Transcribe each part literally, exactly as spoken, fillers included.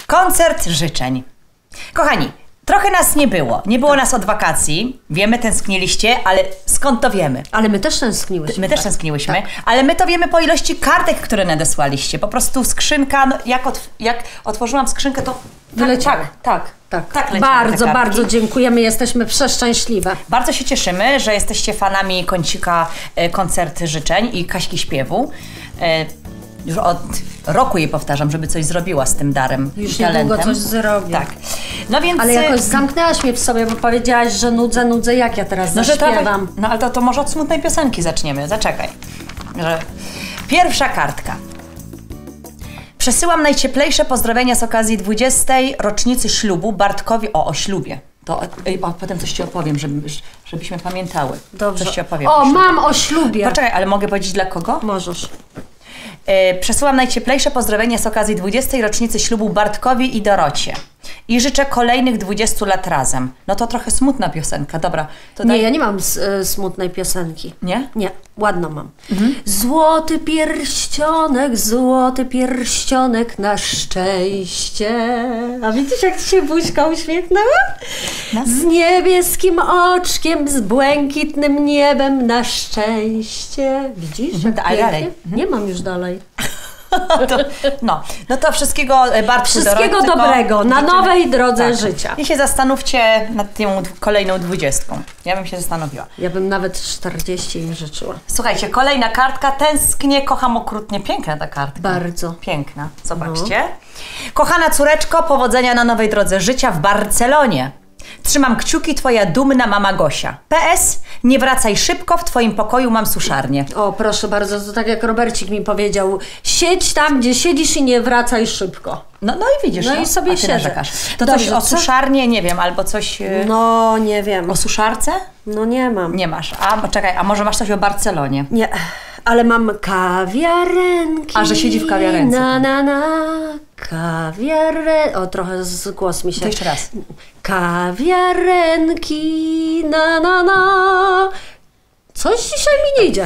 Koncert życzeń. Kochani, trochę nas nie było. Nie było nas od wakacji. Wiemy, tęskniliście, ale skąd to wiemy? Ale my też tęskniłyśmy. My też tak. tęskniłyśmy, Tak. ale my to wiemy po ilości kartek, które nadesłaliście. Po prostu skrzynka, no, jak, otw jak otworzyłam skrzynkę, to Wyleciały. tak, tak, Tak, tak leciały bardzo, te kartki. bardzo dziękujemy, jesteśmy przeszczęśliwe. Bardzo się cieszymy, że jesteście fanami kącika e, koncerty życzeń i Kaśki śpiewu. E, już od roku jej powtarzam, żeby coś zrobiła z tym darem Już i talentem. niedługo coś zrobię. Tak. No więc... Ale jakoś zamknęłaś mnie w sobie, bo powiedziałaś, że nudzę, nudzę, jak ja teraz no, że to, zaśpiewam. no ale to, to może od smutnej piosenki zaczniemy. Zaczekaj. Że... Pierwsza kartka. Przesyłam najcieplejsze pozdrowienia z okazji dwudziestej rocznicy ślubu Bartkowi... O, o ślubie. To ej, o, potem coś ci opowiem, żeby, żebyśmy pamiętały. Dobrze. Coś ci opowiem. O, o ślubie. mam o ślubie. Poczekaj, ale mogę powiedzieć dla kogo? Możesz. E, przesyłam najcieplejsze pozdrowienia z okazji dwudziestej rocznicy ślubu Bartkowi i Dorocie. I życzę kolejnych dwudziestu lat razem. No to trochę smutna piosenka, dobra. To Nie, daj... ja nie mam y, smutnej piosenki. Nie? Nie, ładną mam. Mhm. Złoty pierścionek, złoty pierścionek na szczęście. A widzisz, jak ci się buźka uśmiechnęła? No. Z niebieskim oczkiem, z błękitnym niebem na szczęście. Widzisz? Mhm, jak a pięknie? dalej? Nie mam już dalej. To, no, no to wszystkiego e, Bartku, Wszystkiego Dorotce, dobrego na życzymy- nowej drodze tak. życia. I się zastanówcie nad tą kolejną dwudziestką. Ja bym się zastanowiła. Ja bym nawet czterdzieści im życzyła. Słuchajcie, kolejna kartka. Tęsknię, kocham okrutnie. Piękna ta kartka. Bardzo. Piękna. Zobaczcie. Kochana córeczko, powodzenia na nowej drodze życia w Barcelonie. Trzymam kciuki, twoja dumna mama Gosia. P S. Nie wracaj szybko, w twoim pokoju mam suszarnię. O, proszę bardzo, to tak jak Robercik mi powiedział, siedź tam, gdzie siedzisz i nie wracaj szybko. No, no i widzisz, No no, i sobie a ty siedzę. narzekasz. To Dobrze, coś o co? suszarnię, nie wiem, albo coś yy, No, nie wiem. o suszarce? No nie mam. Nie masz. A czekaj, a może masz coś o Barcelonie? Nie, ale mam kawiarenki. A, że siedzi w kawiarence. Na, na, na, kawiaren... O, trochę z głos mi się... To jeszcze raz. Kawiarenki, na, na, na. Coś dzisiaj mi nie idzie.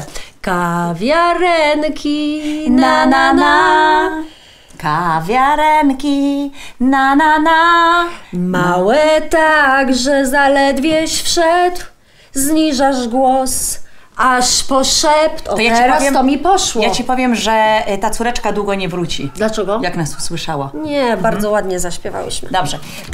Kawiarenki, na, na, na. Kawiarenki, na na na. Małe tak, że zaledwieś wszedł, zniżasz głos, aż po szept. O, To ja ci teraz powiem- to mi poszło. Ja ci powiem, że y, ta córeczka długo nie wróci. Dlaczego? Jak nas usłyszała. Nie, bardzo ładnie zaśpiewałyśmy. Dobrze.